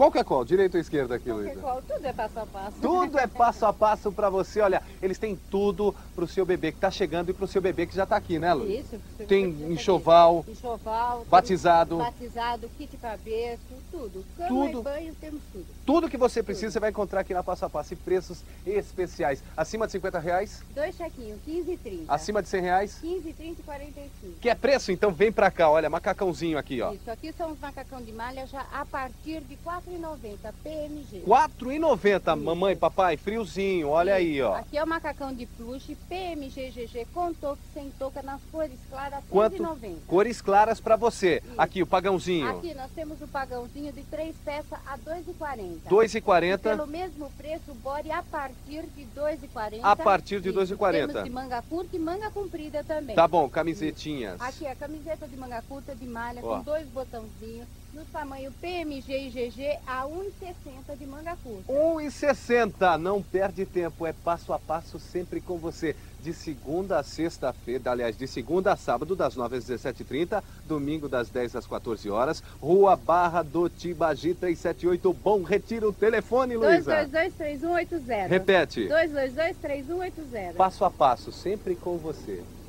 Qual que é qual? Direita ou esquerda aqui, Luísa? Tudo é passo a passo. Tudo é passo a passo para você. Olha, eles têm tudo para o seu bebê que está chegando e para o seu bebê que já está aqui, né, Luísa? Isso. Tem enxoval, batizado, kit cabeça, tudo. Cama tudo. e banho, temos tudo. Tudo que você precisa você vai encontrar aqui na Passo a Passo e preços especiais. Acima de R$50? 2 chequinhos, 15 e 30. Acima de R$100? 15, 30 e 45. Quer preço? Então vem pra cá, olha, macacãozinho aqui, ó. Isso, aqui são os macacão de malha já a partir de R$4,90 PMG. R$4,90, mamãe, papai, friozinho, olha aí, ó. Aqui é o macacão de plush PMG GG com touca, sem touca, nas cores claras, Quanto? R$6,90. Cores claras pra você. Isso. Aqui, o pagãozinho. Aqui nós temos o pagãozinho de 3 peças a R$2,40. R$2,40. Pelo mesmo preço, o body a partir de R$2,40. A partir de R$2,40. Temos de manga curta e manga comprida também. Tá bom, camisetinhas. Aqui a camiseta de manga curta de malha, ó, com 2 botãozinhos, no tamanho PMG e GG a R$1,60 de manga curta. R$1,60. Não perde tempo, é passo a passo sempre com você. De segunda a sexta-feira, aliás, de segunda a sábado, das 9 às 17h30, domingo das 10 às 14 horas, Rua Barra do Tibagi 378. Bom Retiro, o telefone, Luísa. 222-3180. Repete. 222-3180. Passo a passo, sempre com você.